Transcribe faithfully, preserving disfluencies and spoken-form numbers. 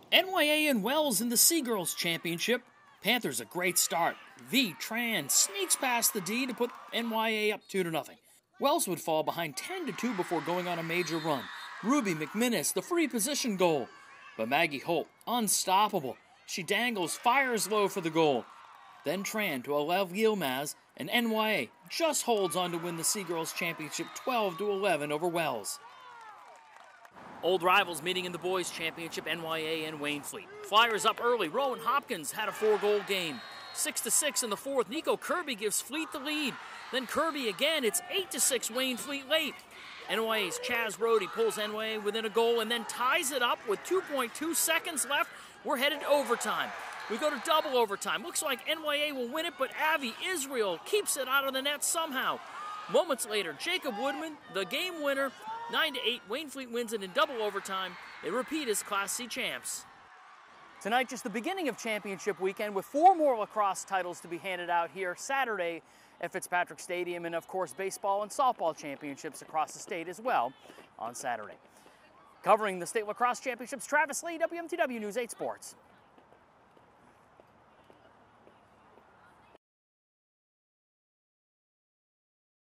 N Y A and Wells in the C-Girls Championship. Panthers a great start. V. Tran sneaks past the D to put N Y A up two to nothing. Wells would fall behind ten to two before going on a major run. Ruby McMinnis, the free position goal. But Maggie Holt, unstoppable. She dangles, fires low for the goal. Then Tran to Alev Yilmaz, and N Y A just holds on to win the C-Girls Championship twelve to eleven over Wells. Old rivals meeting in the Boys Championship, N Y A and Waynflete. Flyers up early. Rowan Hopkins had a four-goal game. Six to six in the fourth. Nico Kirby gives Fleet the lead. Then Kirby again. It's eight to six Waynflete late. N Y A's Chaz Rohde pulls N Y A within a goal and then ties it up with two point two seconds left. We're headed to overtime. We go to double overtime. Looks like N Y A will win it, but Avi Israel keeps it out of the net somehow. Moments later, Jacob Woodman, the game winner, nine to eight, Waynflete wins it in double overtime. They repeat as Class C champs. Tonight, just the beginning of championship weekend with four more lacrosse titles to be handed out here Saturday at Fitzpatrick Stadium, and of course baseball and softball championships across the state as well on Saturday. Covering the state lacrosse championships, Travis Lee, W M T W News eight Sports.